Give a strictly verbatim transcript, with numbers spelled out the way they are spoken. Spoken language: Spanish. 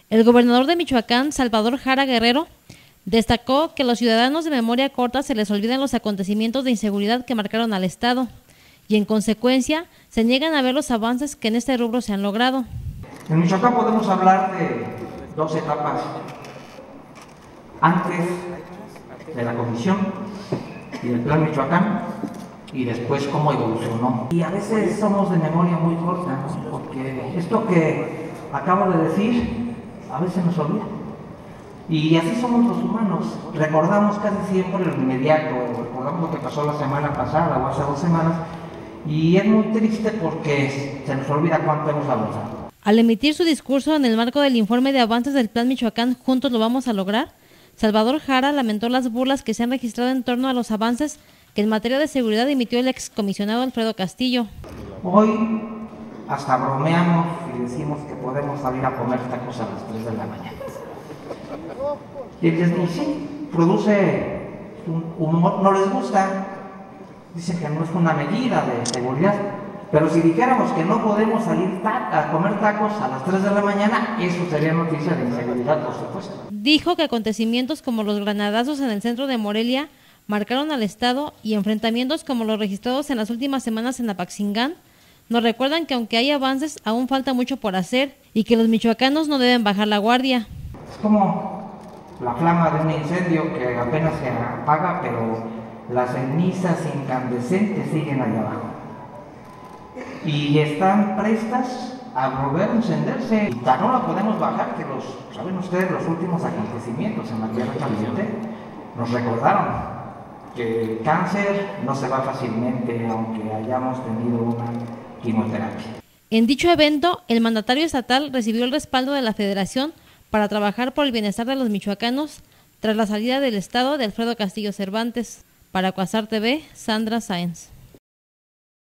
El gobernador de Michoacán, Salvador Jara Guerrero, destacó que a los ciudadanos de memoria corta se les olvidan los acontecimientos de inseguridad que marcaron al Estado y, en consecuencia, se niegan a ver los avances que en este rubro se han logrado. En Michoacán podemos hablar de dos etapas: antes de la comisión y del Plan Michoacán, y después cómo evolucionó. Y a veces somos de memoria muy corta, ¿no? Porque esto que acabo de decir a veces nos olvida. Y así somos los humanos, recordamos casi siempre lo inmediato, recordamos lo que pasó la semana pasada o hace dos semanas, y es muy triste porque se nos olvida cuánto hemos avanzado. Al emitir su discurso en el marco del informe de avances del Plan Michoacán Juntos lo vamos a lograr, Salvador Jara lamentó las burlas que se han registrado en torno a los avances que en materia de seguridad emitió el excomisionado Alfredo Castillo. Hoy hasta bromeamos y decimos que podemos salir a comer tacos a las tres de la mañana. Y les dice, produce un humor, no les gusta, dicen que no es una medida de seguridad, pero si dijéramos que no podemos salir a comer tacos a las tres de la mañana, eso sería noticia de inseguridad, por supuesto. Dijo que acontecimientos como los granadazos en el centro de Morelia marcaron al Estado y enfrentamientos como los registrados en las últimas semanas en Apaxingán nos recuerdan que aunque hay avances, aún falta mucho por hacer y que los michoacanos no deben bajar la guardia. Es como la flama de un incendio que apenas se apaga, pero las cenizas incandescentes siguen allá abajo. Y están prestas a volver a encenderse. Y ya no la podemos bajar, que los, saben ustedes, los últimos acontecimientos en la Tierra Caliente nos recordaron que el cáncer no se va fácilmente, aunque hayamos tenido una quimioterapia. En dicho evento, el mandatario estatal recibió el respaldo de la Federación para trabajar por el bienestar de los michoacanos tras la salida del Estado de Alfredo Castillo Cervantes. Para Quasar T V, Sandra Sáenz.